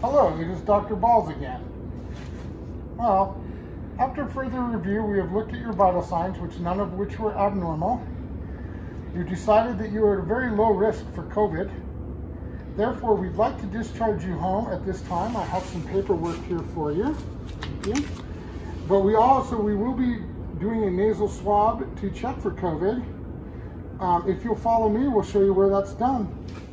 Hello, it is Dr. Balls again. Well, after further review, we have looked at your vital signs, none of which were abnormal. You decided that you are at a very low risk for COVID. Therefore, we'd like to discharge you home at this time. I have some paperwork here for you. Thank you. But we will be doing a nasal swab to check for COVID. If you'll follow me, we'll show you where that's done.